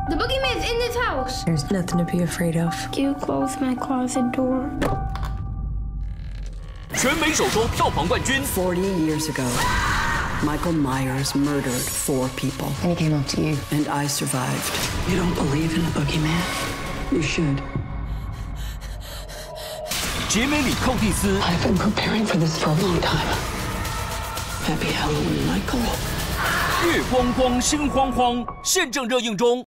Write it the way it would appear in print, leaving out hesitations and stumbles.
The boogeyman's in this house. There's nothing to be afraid of. Can you close my closet door? 全美首周票房冠军。 40 years ago, Michael Myers murdered 4 people. And he came up to you. And I survived. You don't believe in the boogeyman? You should. 杰梅里·寇蒂斯。 I've been preparing for this for a long time. Happy Halloween, Michael. 月光光，心慌慌，现正热映中。